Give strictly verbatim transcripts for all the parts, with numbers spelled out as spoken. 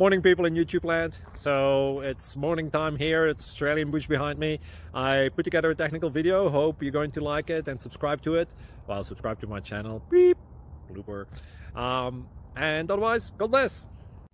Morning, people in YouTube land. So it's morning time here. It's Australian bush behind me. I put together a technical video. Hope you're going to like it and subscribe to it. Well, subscribe to my channel. Beep. Blooper. Um, and otherwise, God bless.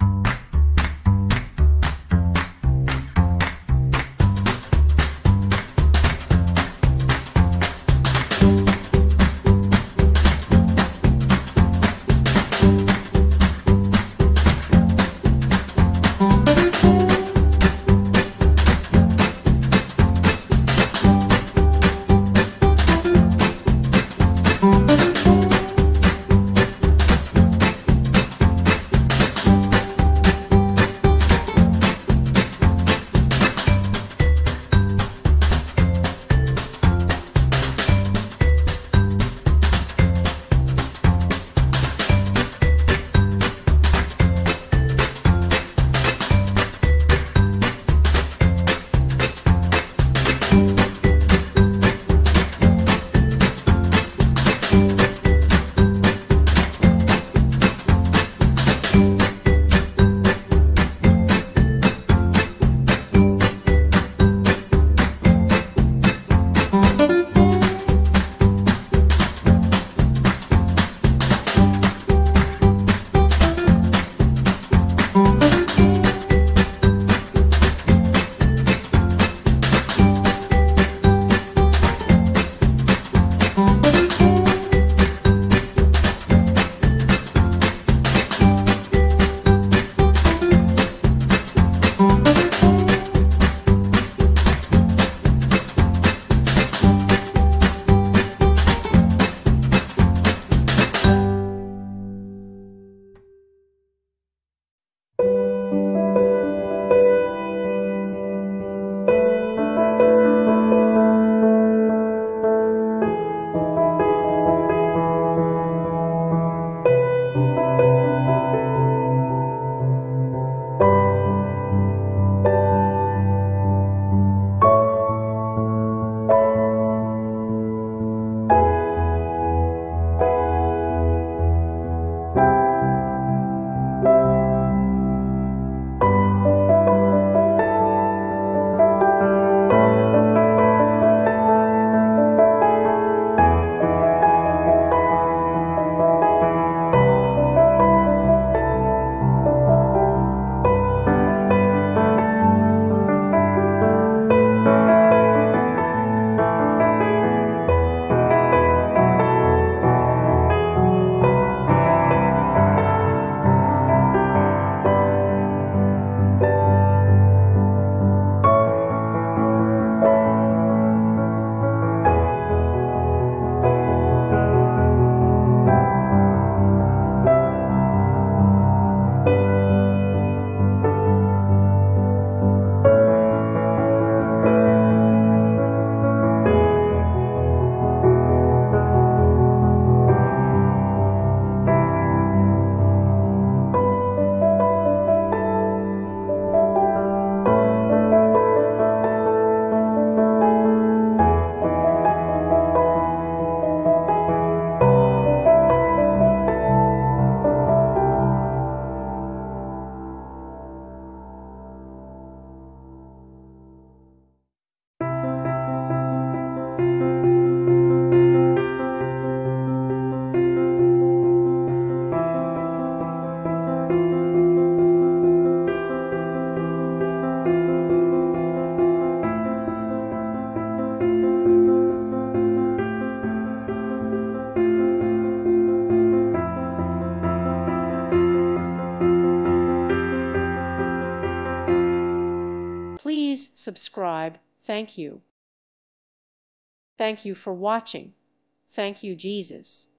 Please subscribe. Thank you. Thank you for watching. Thank you, Jesus.